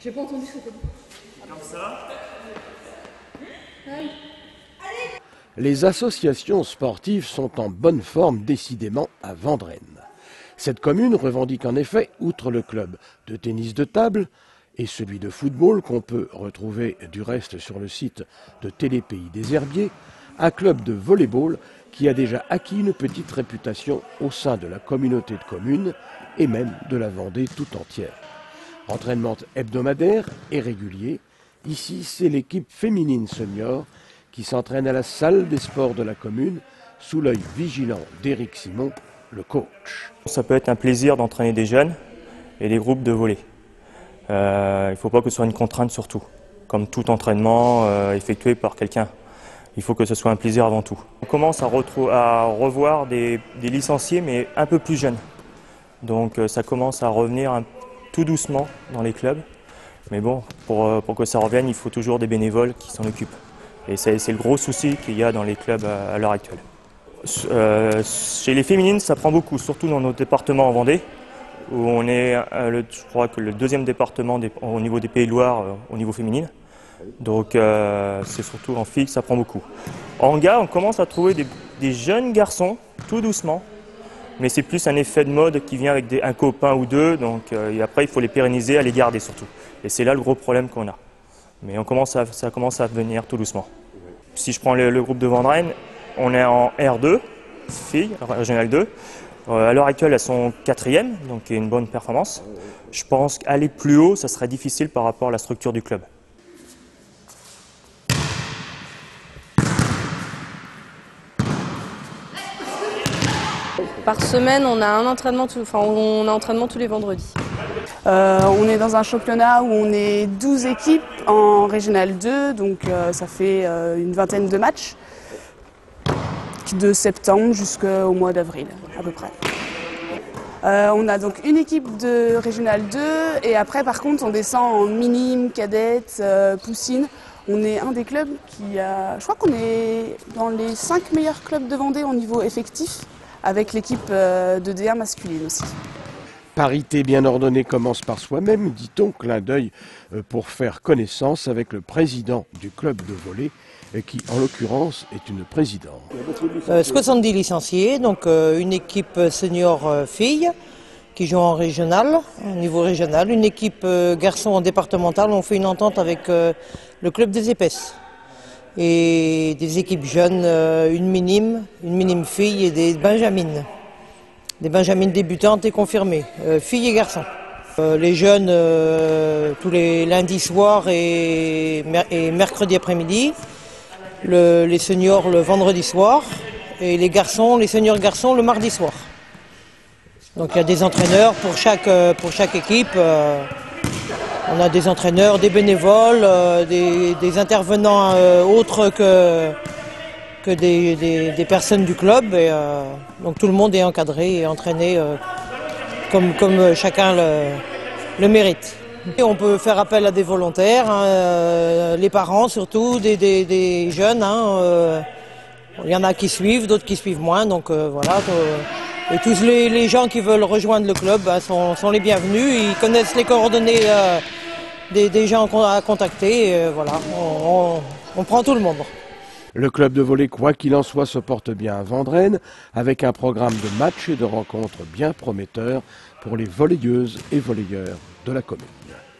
J'ai pas entendu ce que t'as dit. Comme ça. Les associations sportives sont en bonne forme décidément à Vendrennes. Cette commune revendique en effet, outre le club de tennis de table et celui de football qu'on peut retrouver du reste sur le site de Télépays des Herbiers, un club de volley-ball qui a déjà acquis une petite réputation au sein de la communauté de communes et même de la Vendée tout entière. Entraînement hebdomadaire et régulier, ici c'est l'équipe féminine senior qui s'entraîne à la salle des sports de la commune sous l'œil vigilant d'Éric Simon, le coach. Ça peut être un plaisir d'entraîner des jeunes et des groupes de volley. Il ne faut pas que ce soit une contrainte surtout, comme tout entraînement effectué par quelqu'un. Il faut que ce soit un plaisir avant tout. On commence à revoir des licenciés mais un peu plus jeunes. Donc ça commence à revenir tout doucement dans les clubs. Mais bon, pour que ça revienne, il faut toujours des bénévoles qui s'en occupent. Et c'est le gros souci qu'il y a dans les clubs à l'heure actuelle. Chez les féminines, ça prend beaucoup, surtout dans notre département en Vendée, où on est, je crois que le deuxième département au niveau des Pays de Loire, au niveau féminine. Donc c'est surtout en filles que ça prend beaucoup. En gars, on commence à trouver des jeunes garçons, tout doucement, mais c'est plus un effet de mode qui vient avec un copain ou deux, donc et après il faut les pérenniser, à les garder surtout. Et c'est là le gros problème qu'on a. Mais ça commence à venir tout doucement. Si je prends le groupe de Vendrennes, on est en R2, filles, régional 2. À l'heure actuelle, elles sont 4e, donc une bonne performance. Je pense qu'aller plus haut, ça serait difficile par rapport à la structure du club. Par semaine, on a un entraînement, on a entraînement tous les vendredis. On est dans un championnat où on est 12 équipes en Régional 2, donc ça fait une vingtaine de matchs, de septembre jusqu'au mois d'avril à peu près. On a donc une équipe de Régional 2 et après par contre on descend en minime, cadette, poussine. On est un des clubs qui a, je crois qu'on est dans les 5 meilleurs clubs de Vendée au niveau effectif, avec l'équipe de D1 masculine aussi. Parité bien ordonnée commence par soi-même, dit-on, clin d'œil pour faire connaissance avec le président du club de volley, qui en l'occurrence est une présidente. 70 licenciés, donc une équipe senior filles qui joue en régional, au niveau régional, une équipe garçon en départemental. On fait une entente avec le club des épaisses. Et des équipes jeunes, une minime fille et des benjamines. Des benjamines débutantes et confirmées, filles et garçons. Les jeunes tous les lundis soirs et mercredi après-midi. Les seniors le vendredi soir. Et les seniors garçons le mardi soir. Donc il y a des entraîneurs pour chaque équipe. On a des entraîneurs, des bénévoles, des intervenants autres que des personnes du club. Et, donc tout le monde est encadré et entraîné comme chacun le mérite. Et on peut faire appel à des volontaires, les parents surtout, des jeunes. Il y en a qui suivent, d'autres qui suivent moins. Donc voilà. Et tous les gens qui veulent rejoindre le club sont les bienvenus. Ils connaissent les coordonnées des gens à contacter. Et, voilà, on prend tout le monde. Le club de volley, quoi qu'il en soit, se porte bien à Vendrennes, avec un programme de matchs et de rencontres bien prometteur pour les volleyeuses et volleyeurs de la commune.